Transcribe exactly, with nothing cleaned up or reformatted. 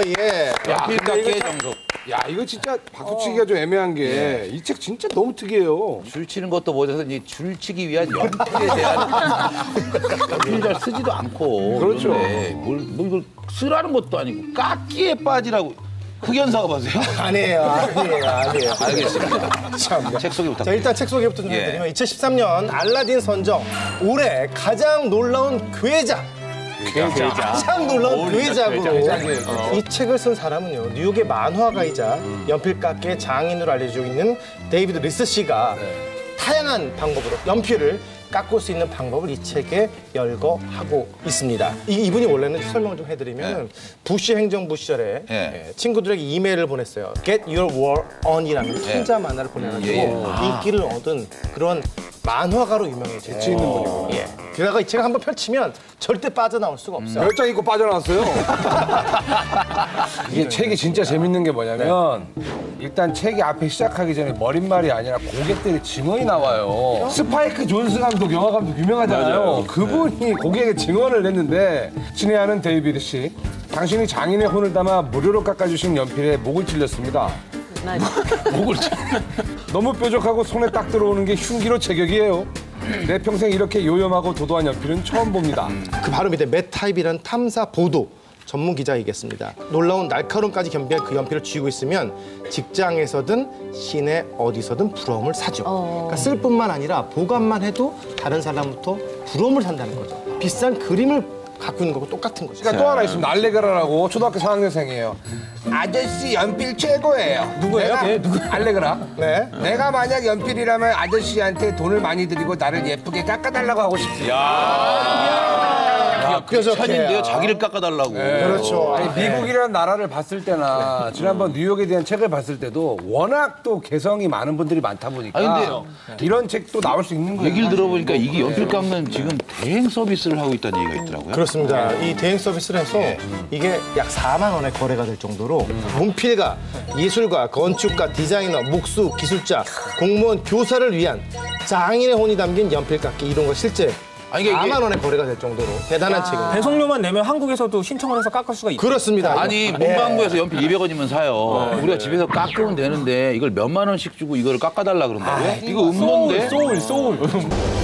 예. 연필 깎기의 정석. 야, 이거 진짜 박수치기가 좀 애매한 게 이 책 진짜 너무 특이해요. 줄 치는 것도 못해서 이제 줄 치기 위한 연필에 대한 연필 잘 쓰지도 않고. 그렇죠. 그런데 뭘, 뭐 이걸 쓰라는 것도 아니고 깎기에 빠지라고. 흑연사가 봐세요. 아니에요, 아니에요, 아니에요. 알겠습니다. 참. 책 소개 자, 부탁드립니다. 일단 책 소개부터 좀 예. 해드리면 이천십삼 년 알라딘 선정 올해 가장 놀라운 괴작. 괴작. 가장 놀라운 괴작으로 괴작이에요. 이 책을 쓴 사람은요 뉴욕의 만화가이자 연필깎이의 장인으로 알려지고 있는 데이비드 리스 씨가 다양한 방법으로 연필을 깎을 수 있는 방법을 이 책에 열거하고 있습니다. 이, 이분이 원래는 설명 좀 해드리면 부시 행정부 시절에 네. 예, 친구들에게 이메일을 보냈어요. Get your war on이라는 천자 만화를 보내가지고 예, 예. 인기를 얻은 그런 만화가로 유명해졌죠. 재치 있는 분이고. 예. 게다가 이 책을 한번 펼치면 절대 빠져나올 수가 없어요. 몇 장 읽고 빠져나왔어요. 이게 책이 진짜 재밌는 게 뭐냐면 일단 책이 앞에 시작하기 전에 머릿말이 아니라 고객들의 증언이 나와요. 스파이크 존스 감독, 영화 감독 유명하잖아요. 그분이 고객의 증언을 냈는데 친애하는 데이비드 씨, 당신이 장인의 혼을 담아 무료로 깎아주신 연필에 목을 찔렸습니다. 목을 찔 너무 뾰족하고 손에 딱 들어오는 게 흉기로 제격이에요. 내 평생 이렇게 요염하고 도도한 연필은 처음 봅니다. 그 바로 밑에 맷타입이라는 탐사 보도 전문 기자이겠습니다. 놀라운 날카로움까지 겸비한 그 연필을 쥐고 있으면 직장에서든 시내 어디서든 부러움을 사죠. 그러니까 쓸 뿐만 아니라 보관만 해도 다른 사람부터 부러움을 산다는 거죠. 비싼 그림을 갖고 있는 거고 똑같은 거죠. 그러니까 또 하나 있습니다. 알레그라라고 초등학교 사 학년생이에요. 아저씨 연필 최고예요. 누구예요? 내가, 네, 누구? 알레그라. 네. 내가 만약 연필이라면 아저씨한테 돈을 많이 드리고 나를 예쁘게 깎아달라고 하고 싶지. 야, 뾰족해요. 천인데요. 자기를 깎아달라고. 그렇죠. 아니, 미국이라는 나라를 봤을 때나 지난번 뉴욕에 대한 책을 봤을 때도 워낙 또 개성이 많은 분들이 많다 보니까 아니, 근데요. 이런 책도 나올 수 있는 거예요. 얘기를 들어보니까 이게 연필 깎는 지금 대행 서비스를 하고 있다는 얘기가 있더라고요. 그렇습니다. 이 대행 서비스를 해서 이게 약 사만 원에 거래가 될 정도로 문필가, 예술가, 건축가, 디자이너, 목수, 기술자, 공무원, 교사를 위한 장인의 혼이 담긴 연필깎이 이런 거 실제 아니, 이게- 사만 원에 거래가 될 정도로 대단한 책입니다. 배송료만 내면 한국에서도 신청을 해서 깎을 수가 있죠. 그렇습니다. 아니 문방구에서 연필 이백 원이면 사요. 우리가 집에서 깎으면 되는데 이걸 몇만 원씩 주고 이걸 깎아달라 그런다고요? 이거 음모인데? 소울, 소울.